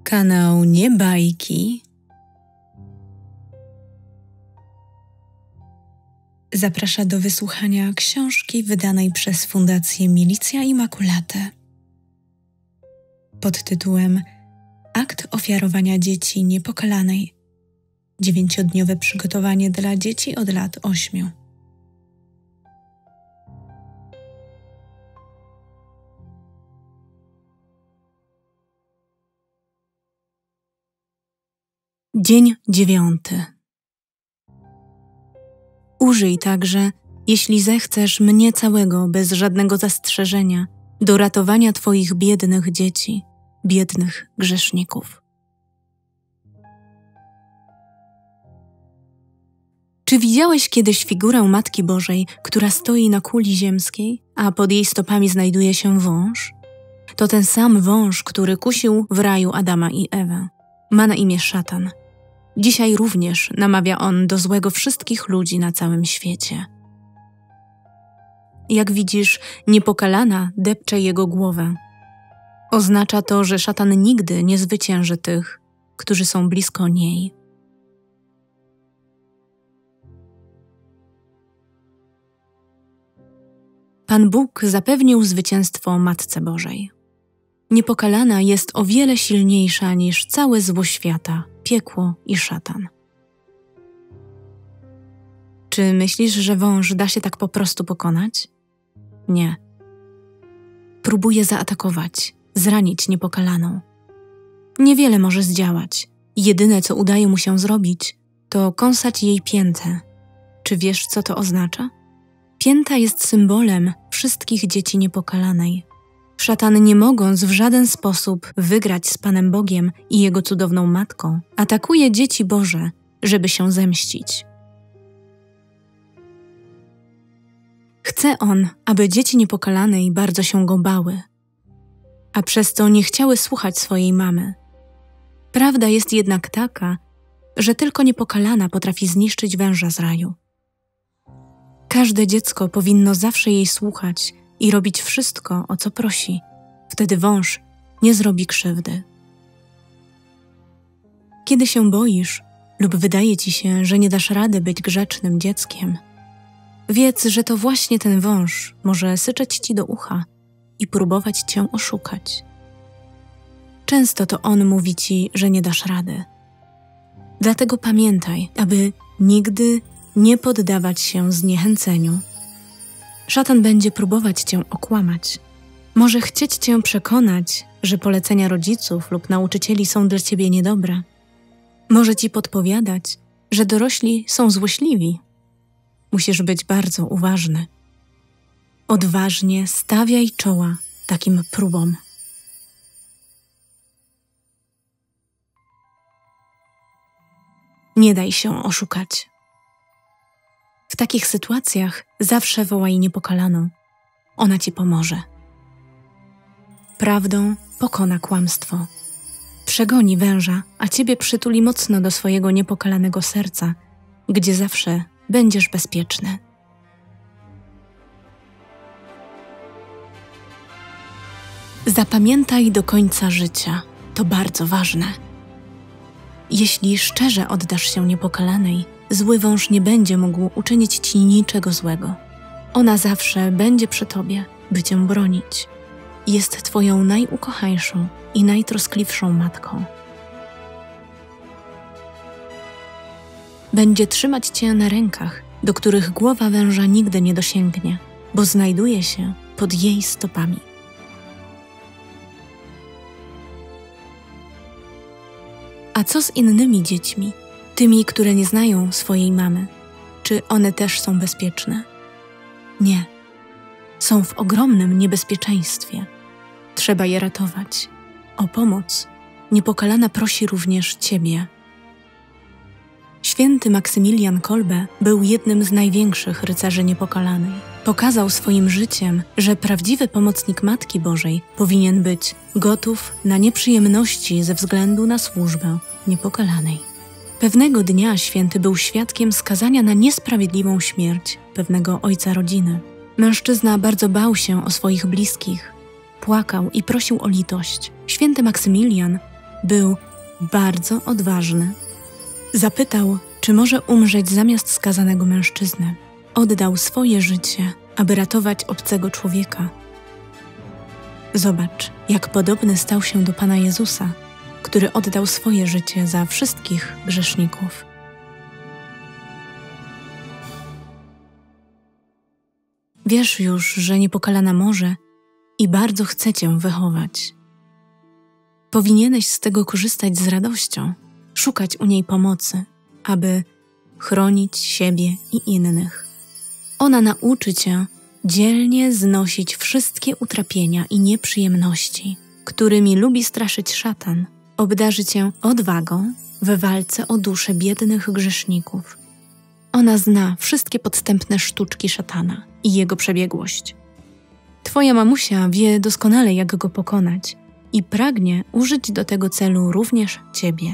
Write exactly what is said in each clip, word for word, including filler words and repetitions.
Kanał Nie Bajki zaprasza do wysłuchania książki wydanej przez Fundację Milicja Immaculate pod tytułem Akt ofiarowania dzieci niepokalanej. Dziewięciodniowe przygotowanie dla dzieci od lat ośmiu. Dzień dziewiąty. Użyj także, jeśli zechcesz, mnie całego, bez żadnego zastrzeżenia, do ratowania Twoich biednych dzieci, biednych grzeszników. Czy widziałeś kiedyś figurę Matki Bożej, która stoi na kuli ziemskiej, a pod jej stopami znajduje się wąż? To ten sam wąż, który kusił w raju Adama i Ewę. Ma na imię szatan. Dzisiaj również namawia on do złego wszystkich ludzi na całym świecie. Jak widzisz, niepokalana depcze jego głowę. Oznacza to, że szatan nigdy nie zwycięży tych, którzy są blisko niej. Pan Bóg zapewnił zwycięstwo Matce Bożej. Niepokalana jest o wiele silniejsza niż całe zło świata, piekło i szatan. Czy myślisz, że wąż da się tak po prostu pokonać? Nie. Próbuje zaatakować, zranić niepokalaną. Niewiele może zdziałać. Jedyne, co udaje mu się zrobić, to kąsać jej piętę. Czy wiesz, co to oznacza? Pięta jest symbolem wszystkich dzieci niepokalanej. Szatan, nie mogąc w żaden sposób wygrać z Panem Bogiem i Jego cudowną Matką, atakuje dzieci Boże, żeby się zemścić. Chce on, aby dzieci niepokalanej bardzo się go bały, a przez to nie chciały słuchać swojej mamy. Prawda jest jednak taka, że tylko niepokalana potrafi zniszczyć węża z raju. Każde dziecko powinno zawsze jej słuchać i robić wszystko, o co prosi. Wtedy wąż nie zrobi krzywdy. Kiedy się boisz lub wydaje ci się, że nie dasz rady być grzecznym dzieckiem, wiedz, że to właśnie ten wąż może syczeć ci do ucha i próbować cię oszukać. Często to on mówi ci, że nie dasz rady. Dlatego pamiętaj, aby nigdy nie poddawać się zniechęceniu. Szatan będzie próbować cię okłamać. Może chcieć cię przekonać, że polecenia rodziców lub nauczycieli są dla ciebie niedobre. Może ci podpowiadać, że dorośli są złośliwi. Musisz być bardzo uważny. Odważnie stawiaj czoła takim próbom. Nie daj się oszukać. W takich sytuacjach zawsze wołaj niepokalaną. Ona ci pomoże. Prawdą pokona kłamstwo. Przegoni węża, a ciebie przytuli mocno do swojego niepokalanego serca, gdzie zawsze będziesz bezpieczny. Zapamiętaj do końca życia. To bardzo ważne. Jeśli szczerze oddasz się niepokalanej, zły wąż nie będzie mógł uczynić ci niczego złego. Ona zawsze będzie przy tobie, by cię bronić. Jest twoją najukochańszą i najtroskliwszą matką. Będzie trzymać cię na rękach, do których głowa węża nigdy nie dosięgnie, bo znajduje się pod jej stopami. A co z innymi dziećmi? Tymi, które nie znają swojej mamy. Czy one też są bezpieczne? Nie. Są w ogromnym niebezpieczeństwie. Trzeba je ratować. O pomoc niepokalana prosi również ciebie. Święty Maksymilian Kolbe był jednym z największych rycerzy niepokalanej. Pokazał swoim życiem, że prawdziwy pomocnik Matki Bożej powinien być gotów na nieprzyjemności ze względu na służbę niepokalanej. Pewnego dnia święty był świadkiem skazania na niesprawiedliwą śmierć pewnego ojca rodziny. Mężczyzna bardzo bał się o swoich bliskich. Płakał i prosił o litość. Święty Maksymilian był bardzo odważny. Zapytał, czy może umrzeć zamiast skazanego mężczyzny. Oddał swoje życie, aby ratować obcego człowieka. Zobacz, jak podobny stał się do Pana Jezusa, który oddał swoje życie za wszystkich grzeszników. Wiesz już, że niepokalana może i bardzo chce Cię wychować. Powinieneś z tego korzystać z radością, szukać u niej pomocy, aby chronić siebie i innych. Ona nauczy Cię dzielnie znosić wszystkie utrapienia i nieprzyjemności, którymi lubi straszyć szatan. Obdarzy Cię odwagą we walce o dusze biednych grzeszników. Ona zna wszystkie podstępne sztuczki szatana i jego przebiegłość. Twoja mamusia wie doskonale, jak go pokonać i pragnie użyć do tego celu również Ciebie.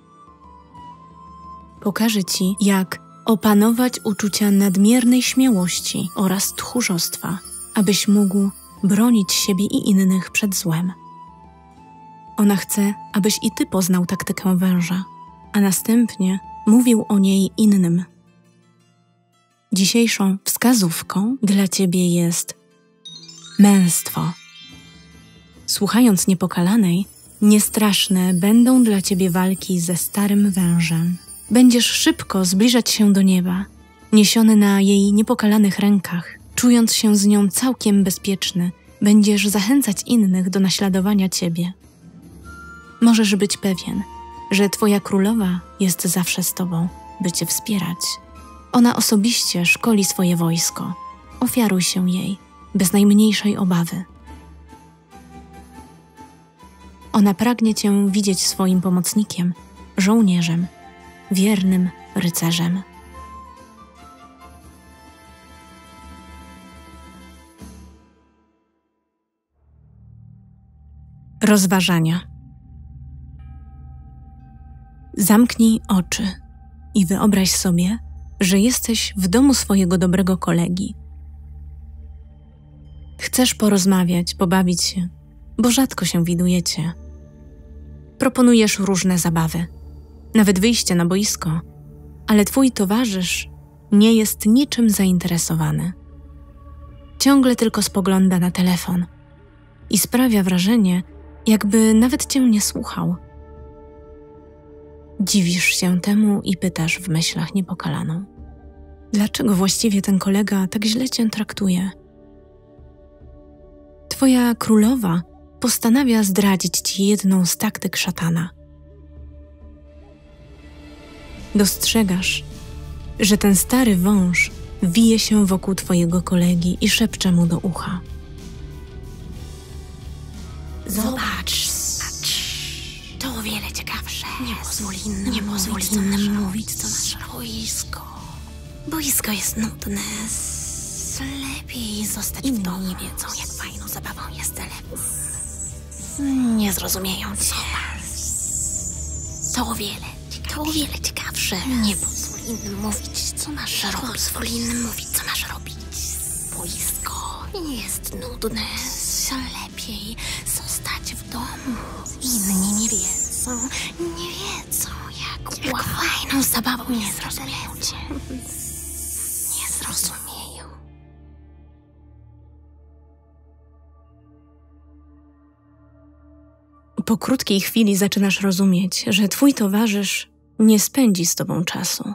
Pokaże Ci, jak opanować uczucia nadmiernej śmiałości oraz tchórzostwa, abyś mógł bronić siebie i innych przed złem. Ona chce, abyś i Ty poznał taktykę węża, a następnie mówił o niej innym. Dzisiejszą wskazówką dla Ciebie jest męstwo. Słuchając Niepokalanej, niestraszne będą dla Ciebie walki ze starym wężem. Będziesz szybko zbliżać się do nieba, niesiony na jej niepokalanych rękach, czując się z nią całkiem bezpieczny, będziesz zachęcać innych do naśladowania Ciebie. Możesz być pewien, że Twoja królowa jest zawsze z Tobą, by Cię wspierać. Ona osobiście szkoli swoje wojsko. Ofiaruj się jej, bez najmniejszej obawy. Ona pragnie Cię widzieć swoim pomocnikiem, żołnierzem, wiernym rycerzem. Rozważania. Zamknij oczy i wyobraź sobie, że jesteś w domu swojego dobrego kolegi. Chcesz porozmawiać, pobawić się, bo rzadko się widujecie. Proponujesz różne zabawy, nawet wyjście na boisko, ale twój towarzysz nie jest niczym zainteresowany. Ciągle tylko spogląda na telefon i sprawia wrażenie, jakby nawet cię nie słuchał. Dziwisz się temu i pytasz w myślach Niepokalaną: dlaczego właściwie ten kolega tak źle cię traktuje? Twoja królowa postanawia zdradzić ci jedną z taktyk szatana. Dostrzegasz, że ten stary wąż wije się wokół twojego kolegi i szepcze mu do ucha: Zobacz, to o wiele ciekawsze. Nie pozwól innym, nie pozwól innym mówić, co nasze boisko. Boisko jest nudne. Lepiej zostać w domu. Nie wiedzą, jak fajną zabawą jest telefon. Nie zrozumieją cię. To o wiele, to o wiele ciekawsze. Nie pozwól innym mówić, co masz robić. Nie pozwól innym mówić, co masz robić. Boisko jest nudne. Lepiej zostać w domu. Inni nie wiedzą, nie wiedzą, jak, jak fajną zabawą nie zrozumieją cię. Nie zrozumieją. Po krótkiej chwili zaczynasz rozumieć, że twój towarzysz nie spędzi z tobą czasu.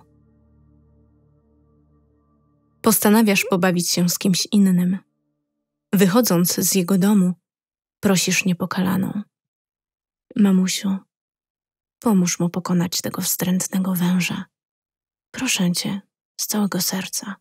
Postanawiasz pobawić się z kimś innym. Wychodząc z jego domu, prosisz Niepokalaną: mamusiu, pomóż mu pokonać tego wstrętnego węża. Proszę cię, z całego serca.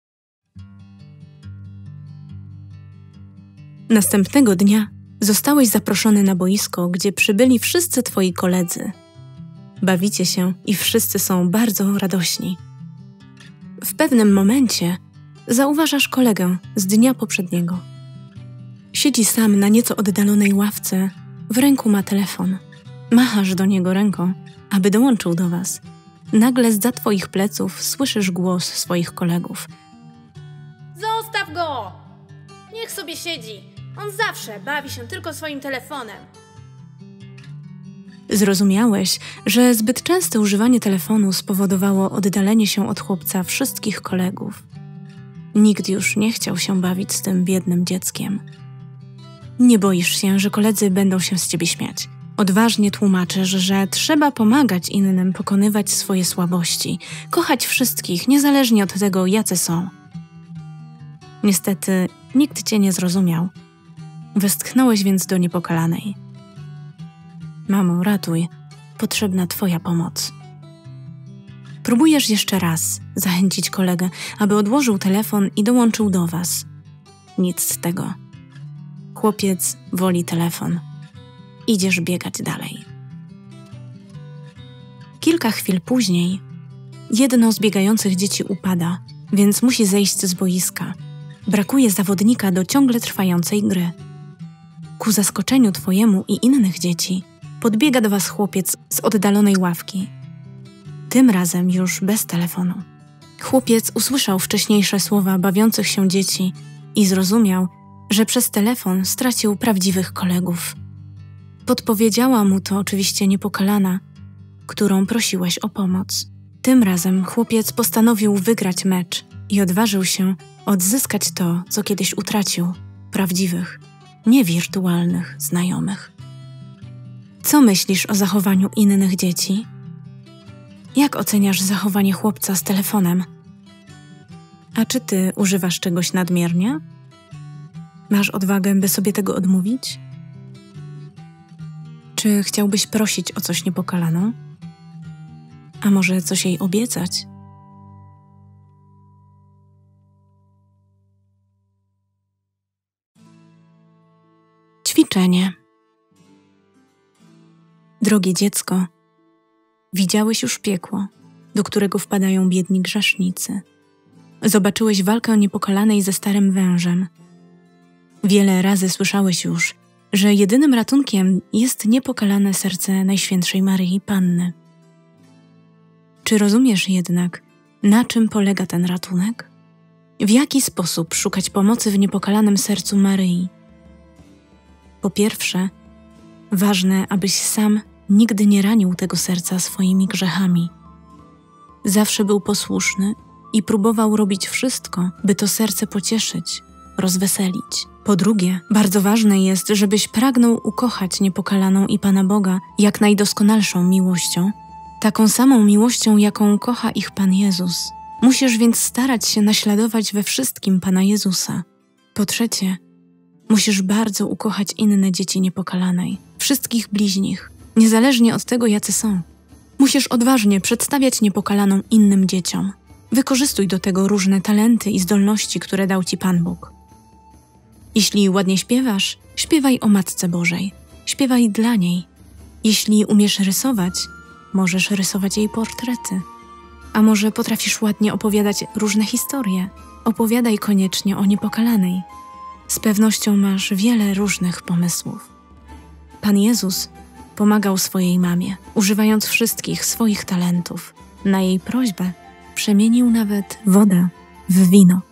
Następnego dnia zostałeś zaproszony na boisko, gdzie przybyli wszyscy twoi koledzy. Bawicie się i wszyscy są bardzo radośni. W pewnym momencie zauważasz kolegę z dnia poprzedniego. Siedzi sam na nieco oddalonej ławce, w ręku ma telefon. Machasz do niego ręką, aby dołączył do was. Nagle zza twoich pleców słyszysz głos swoich kolegów: Zostaw go! Niech sobie siedzi. On zawsze bawi się tylko swoim telefonem. Zrozumiałeś, że zbyt częste używanie telefonu spowodowało oddalenie się od chłopca wszystkich kolegów. Nikt już nie chciał się bawić z tym biednym dzieckiem. Nie boisz się, że koledzy będą się z ciebie śmiać. Odważnie tłumaczysz, że trzeba pomagać innym pokonywać swoje słabości, kochać wszystkich, niezależnie od tego, jacy są. Niestety, nikt cię nie zrozumiał. Westchnąłeś więc do Niepokalanej. Mamo, ratuj, potrzebna twoja pomoc. Próbujesz jeszcze raz zachęcić kolegę, aby odłożył telefon i dołączył do was. Nic z tego. Chłopiec woli telefon. Idziesz biegać dalej. Kilka chwil później jedno z biegających dzieci upada, więc musi zejść z boiska. Brakuje zawodnika do ciągle trwającej gry. Ku zaskoczeniu twojemu i innych dzieci podbiega do was chłopiec z oddalonej ławki. Tym razem już bez telefonu. Chłopiec usłyszał wcześniejsze słowa bawiących się dzieci i zrozumiał, że przez telefon stracił prawdziwych kolegów. Podpowiedziała mu to oczywiście Niepokalana, którą prosiłeś o pomoc. Tym razem chłopiec postanowił wygrać mecz i odważył się odzyskać to, co kiedyś utracił, prawdziwych, niewirtualnych znajomych. Co myślisz o zachowaniu innych dzieci? Jak oceniasz zachowanie chłopca z telefonem? A czy ty używasz czegoś nadmiernie? Masz odwagę, by sobie tego odmówić? Czy chciałbyś prosić o coś Niepokalaną? A może coś jej obiecać? Ćwiczenie. Drogie dziecko, widziałeś już piekło, do którego wpadają biedni grzesznicy. Zobaczyłeś walkę Niepokalanej ze starym wężem. Wiele razy słyszałeś już, że jedynym ratunkiem jest niepokalane serce Najświętszej Maryi Panny. Czy rozumiesz jednak, na czym polega ten ratunek? W jaki sposób szukać pomocy w niepokalanym sercu Maryi? Po pierwsze, ważne, abyś sam nigdy nie ranił tego serca swoimi grzechami. Zawsze był posłuszny i próbował robić wszystko, by to serce pocieszyć, rozweselić. Po drugie, bardzo ważne jest, żebyś pragnął ukochać Niepokalaną i Pana Boga jak najdoskonalszą miłością, taką samą miłością, jaką kocha ich Pan Jezus. Musisz więc starać się naśladować we wszystkim Pana Jezusa. Po trzecie, musisz bardzo ukochać inne dzieci Niepokalanej, wszystkich bliźnich, niezależnie od tego, jacy są. Musisz odważnie przedstawiać Niepokalaną innym dzieciom. Wykorzystuj do tego różne talenty i zdolności, które dał ci Pan Bóg. Jeśli ładnie śpiewasz, śpiewaj o Matce Bożej. Śpiewaj dla niej. Jeśli umiesz rysować, możesz rysować jej portrety. A może potrafisz ładnie opowiadać różne historie? Opowiadaj koniecznie o Niepokalanej. Z pewnością masz wiele różnych pomysłów. Pan Jezus pomagał swojej mamie, używając wszystkich swoich talentów. Na jej prośbę przemienił nawet wodę w wino.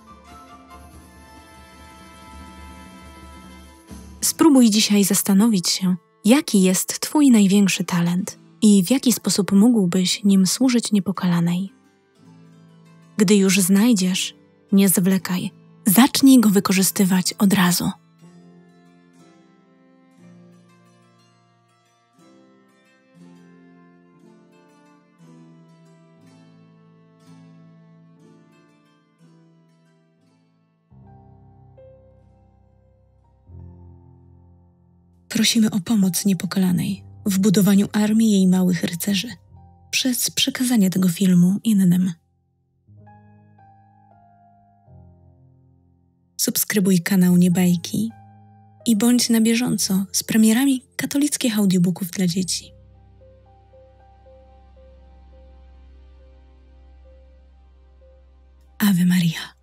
Spróbuj dzisiaj zastanowić się, jaki jest twój największy talent i w jaki sposób mógłbyś nim służyć Niepokalanej. Gdy już znajdziesz, nie zwlekaj. Zacznij go wykorzystywać od razu. Prosimy o pomoc Niepokalanej w budowaniu armii jej małych rycerzy przez przekazanie tego filmu innym. Subskrybuj kanał Niebajki i bądź na bieżąco z premierami katolickich audiobooków dla dzieci. Ave Maria.